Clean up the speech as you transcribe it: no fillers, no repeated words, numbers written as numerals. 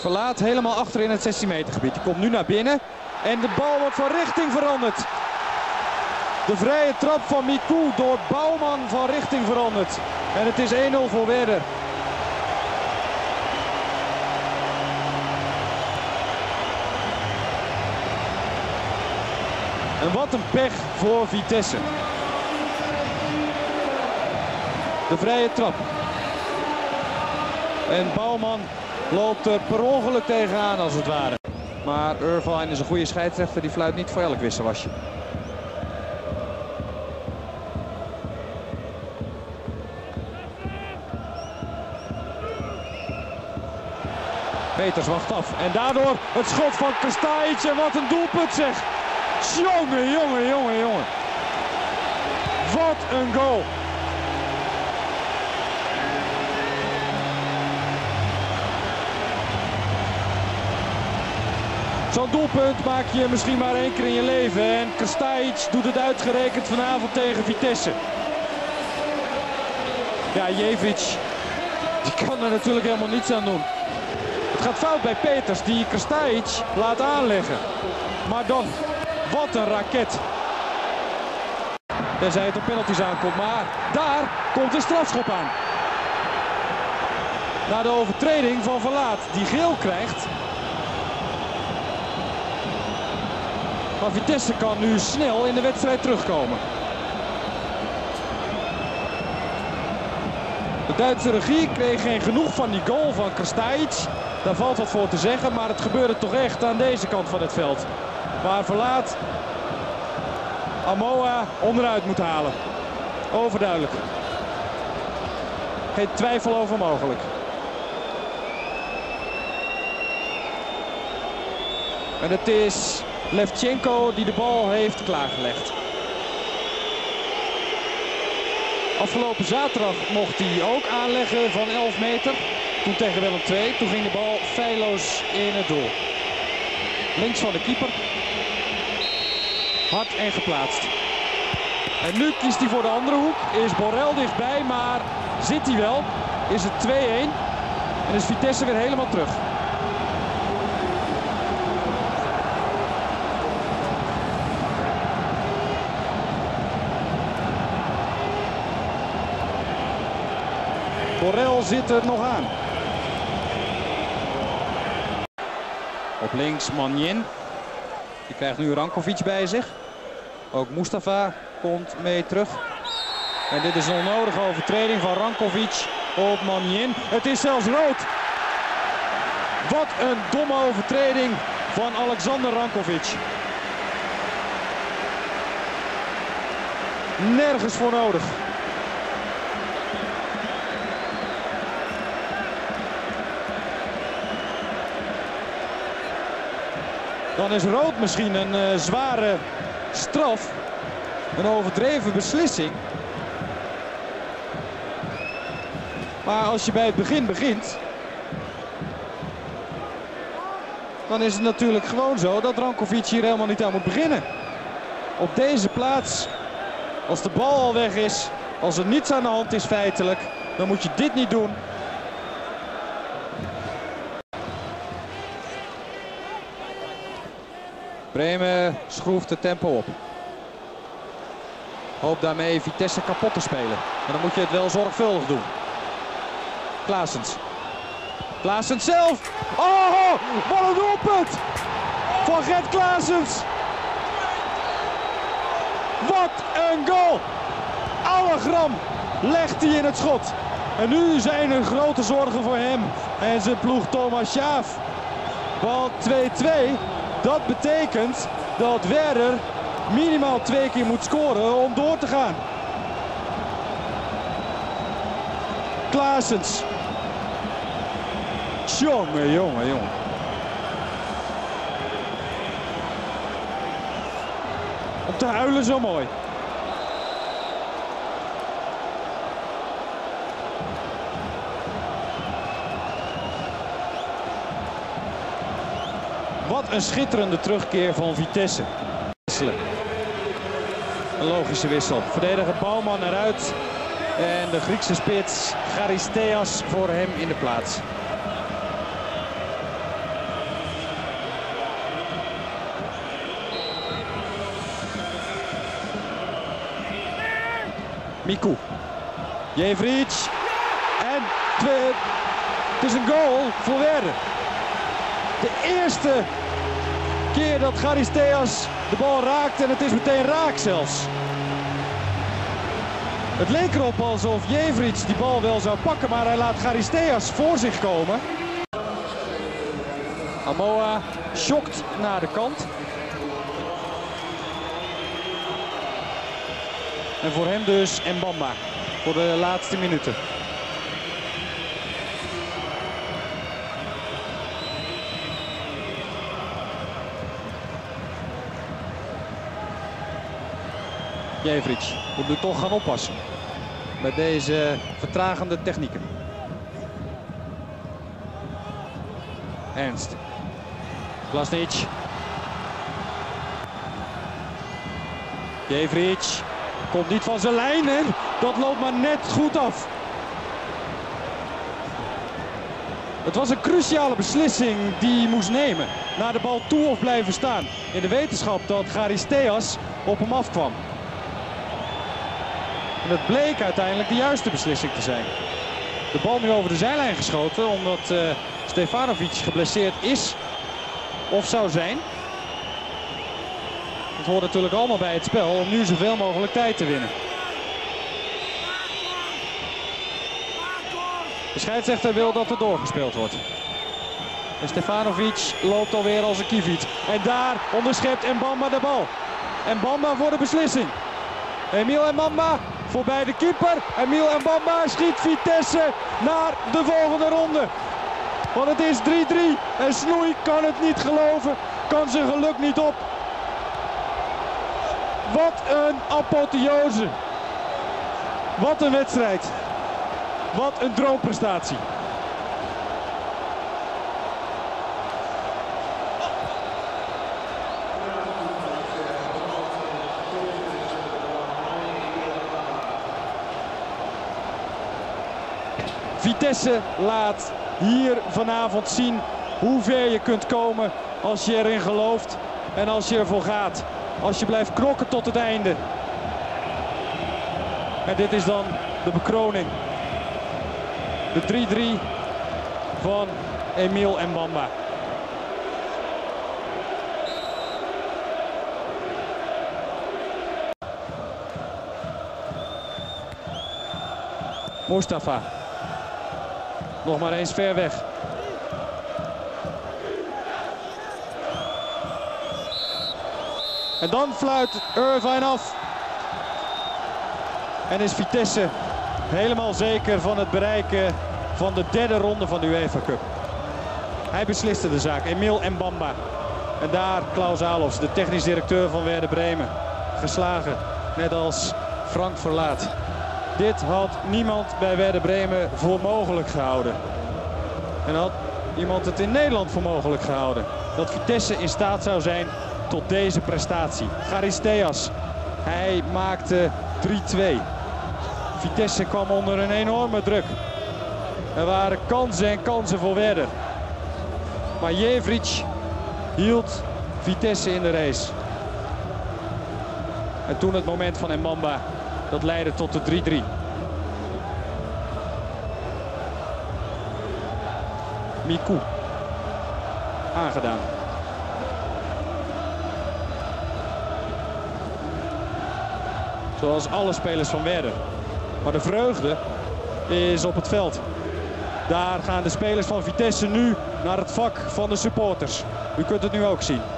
Verlaat helemaal achter in het 16 meter gebied. Die komt nu naar binnen. En de bal wordt van richting veranderd. De vrije trap van Micoud door Bouwman van richting veranderd. En het is 1-0 voor Werder. En wat een pech voor Vitesse. De vrije trap. En Bouwman loopt er per ongeluk tegenaan als het ware. Maar Irvine is een goede scheidsrechter, die fluit niet voor elk wisselwasje. Peters wacht af en daardoor het schot van Krstajic en wat een doelpunt zeg. Jongen, jongen, jongen, jongen. Wat een goal. Zo'n doelpunt maak je misschien maar 1 keer in je leven. En Krstajic doet het uitgerekend vanavond tegen Vitesse. Ja, Jevic, die kan er natuurlijk helemaal niets aan doen. Het gaat fout bij Peters, die Krstajic laat aanleggen. Maar dan, wat een raket. Tenzij het op penalties aankomt, maar daar komt de strafschop aan. Na de overtreding van Verlaat, die geel krijgt. Maar Vitesse kan nu snel in de wedstrijd terugkomen. De Duitse regie kreeg geen genoeg van die goal van Krstajic. Daar valt wat voor te zeggen, maar het gebeurde toch echt aan deze kant van het veld. Waar Verlaat Amoa onderuit moet halen. Overduidelijk. Geen twijfel over mogelijk. En het is Levchenko die de bal heeft klaargelegd. Afgelopen zaterdag mocht hij ook aanleggen van 11 meter. Toen tegen Willem II. Toen ging de bal feilloos in het doel. Links van de keeper. Hard en geplaatst. En nu kiest hij voor de andere hoek. Is Borrell dichtbij, maar zit hij wel. Is het 2-1. En is Vitesse weer helemaal terug. Borrell zit er nog aan. Op links Manjen. Die krijgt nu Rankovic bij zich. Ook Mustafa komt mee terug. En dit is een onnodige overtreding van Rankovic op Manjen. Het is zelfs rood. Wat een domme overtreding van Alexander Rankovic. Nergens voor nodig. Dan is rood misschien een zware straf. Een overdreven beslissing. Maar als je bij het begin begint, dan is het natuurlijk gewoon zo dat Rankovic hier helemaal niet aan moet beginnen. Op deze plaats, als de bal al weg is, als er niets aan de hand is feitelijk, dan moet je dit niet doen. Bremen schroeft het tempo op. Hoopt daarmee Vitesse kapot te spelen. Maar dan moet je het wel zorgvuldig doen. Claessens. Claessens zelf. Oh, wat een doelpunt van Gert Claessens. Wat een goal. Alle gram legt hij in het schot. En nu zijn er grote zorgen voor hem en zijn ploeg Thomas Schaaf. Want 2-2. Dat betekent dat Werder minimaal 2 keer moet scoren om door te gaan. Claessens. Jongen, jongen, jongen. Om te huilen zo mooi. Wat een schitterende terugkeer van Vitesse. Een logische wissel. Verdediger Bouwman eruit. En de Griekse spits Charisteas voor hem in de plaats. Miku. Jevric. En het is een goal voor Werder. De eerste keer dat Charisteas de bal raakt en het is meteen raak zelfs. Het leek erop alsof Jevric die bal wel zou pakken, maar hij laat Charisteas voor zich komen. Amoa schokt naar de kant. En voor hem dus Mbamba voor de laatste minuten. Jevric moet nu toch gaan oppassen met deze vertragende technieken. Ernst. Klasnic. Jevric komt niet van zijn lijn en dat loopt maar net goed af. Het was een cruciale beslissing die hij moest nemen. Naar de bal toe of blijven staan. In de wetenschap dat Charisteas op hem afkwam. En het bleek uiteindelijk de juiste beslissing te zijn. De bal nu over de zijlijn geschoten omdat Stefanovic geblesseerd is of zou zijn. Het hoort natuurlijk allemaal bij het spel om nu zoveel mogelijk tijd te winnen. De scheidsrechter wil dat er doorgespeeld wordt. En Stefanovic loopt alweer als een kieviet. En daar onderschept Mbamba de bal. Mbamba voor de beslissing. Emil Mbamba voorbij de keeper. Emil Mbamba schiet Vitesse naar de volgende ronde. Want het is 3-3 en Snoei kan het niet geloven. Kan zijn geluk niet op. Wat een apotheose. Wat een wedstrijd. Wat een droomprestatie. Vitesse laat hier vanavond zien hoe ver je kunt komen als je erin gelooft en als je ervoor gaat. Als je blijft knokken tot het einde. En dit is dan de bekroning. De 3-3 van Emil Mbamba. Mustafa. Nog maar eens ver weg. En dan fluit Irvine af. En is Vitesse helemaal zeker van het bereiken van de derde ronde van de UEFA Cup. Hij besliste de zaak, Emil Mbamba. En daar Klaus Alofs, de technisch directeur van Werder Bremen. Geslagen, net als Frank Verlaat. Dit had niemand bij Werder Bremen voor mogelijk gehouden. En had iemand het in Nederland voor mogelijk gehouden. Dat Vitesse in staat zou zijn tot deze prestatie. Charisteas, hij maakte 3-2. Vitesse kwam onder een enorme druk. Er waren kansen en kansen voor Werder. Maar Jevric hield Vitesse in de race. En toen het moment van Mbamba, dat leidde tot de 3-3. Miku. Aangedaan. Zoals alle spelers van Werder. Maar de vreugde is op het veld. Daar gaan de spelers van Vitesse nu naar het vak van de supporters. U kunt het nu ook zien.